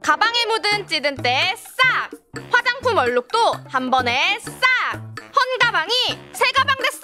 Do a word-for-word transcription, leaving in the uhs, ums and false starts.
가방에 묻은 찌든 때 싹! 화장품 얼룩도 한 번에 싹! 헌 가방이 새 가방 됐습니다.